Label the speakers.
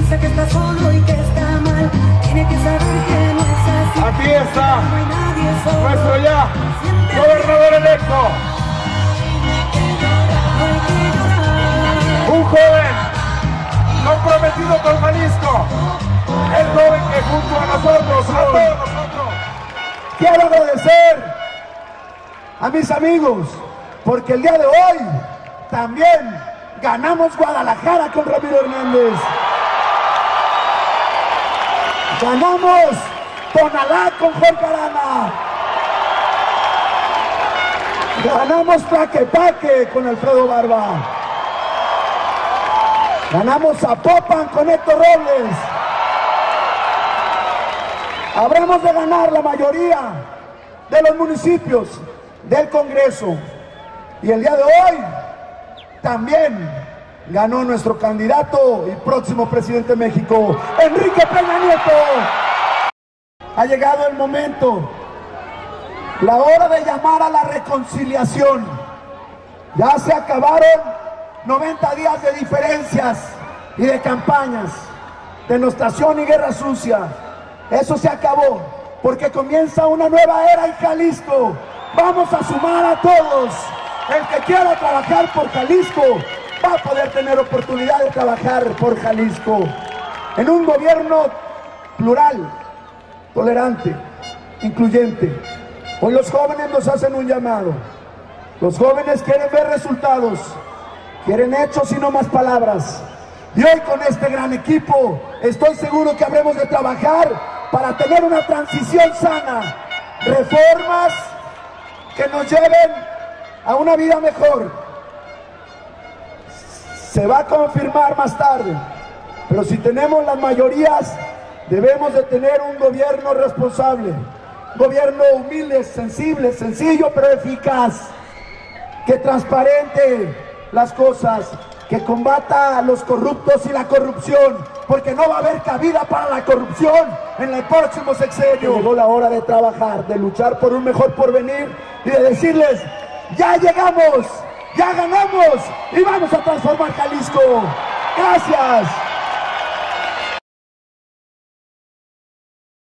Speaker 1: piensa que está solo y que está mal, tiene que saber que no es así.
Speaker 2: Aquí está
Speaker 1: No hay nadie solo.
Speaker 2: nuestro ya gobernador electo,
Speaker 1: No hay que llorar.
Speaker 2: un joven comprometido con Jalisco, el joven que junto a nosotros, a todos nosotros,
Speaker 3: Quiero agradecer a mis amigos, porque el día de hoy también ganamos Guadalajara con Ramiro Hernández. Ganamos Tonalá con Jorge Arana. Ganamos Tlaquepaque con Alfredo Barba. Ganamos Zapopan con Héctor Robles. Habremos de ganar la mayoría de los municipios del Congreso. Y el día de hoy también ganó nuestro candidato y próximo presidente de México, Enrique Peña Nieto. Ha llegado el momento, la hora de llamar a la reconciliación. Ya se acabaron 90 días de diferencias y de campañas, denostación y guerra sucia. Eso se acabó, porque comienza una nueva era en Jalisco. Vamos a sumar a todos. El que quiera trabajar por Jalisco va a poder tener oportunidad de trabajar por Jalisco. En un gobierno plural, tolerante, incluyente. Hoy los jóvenes nos hacen un llamado. Los jóvenes quieren ver resultados, quieren hechos y no más palabras. Y hoy con este gran equipo estoy seguro que habremos de trabajar para tener una transición sana, reformas que nos lleven a una vida mejor. Se va a confirmar más tarde, pero si tenemos las mayorías, debemos de tener un gobierno responsable, un gobierno humilde, sensible, sencillo, pero eficaz, que transparente las cosas, que combata a los corruptos y la corrupción, porque no va a haber cabida para la corrupción en el próximo sexenio. Llegó la hora de trabajar, de luchar por un mejor porvenir y de decirles: ya llegamos, ya ganamos y vamos a transformar Jalisco. Gracias.